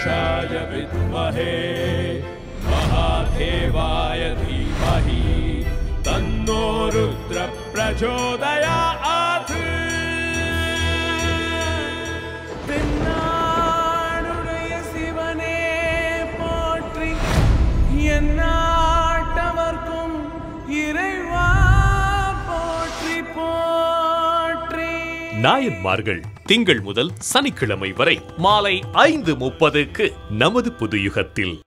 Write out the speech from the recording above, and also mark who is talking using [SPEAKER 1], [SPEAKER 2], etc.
[SPEAKER 1] पुरुषाय विद्महे महादेवाय धीमहि तन्नो रुद्र प्रचोदयात्
[SPEAKER 2] தென்னாடுடைய சிவனே போற்றி எந்நாட்டவர்க்கும் இறைவா போற்றி போற்றி.
[SPEAKER 3] நாயன்மார்கள் திங்கள் முதல் சனிக்கிழமை வரை மாலை 5:30க்கு நமது புதுயுகத்தில்.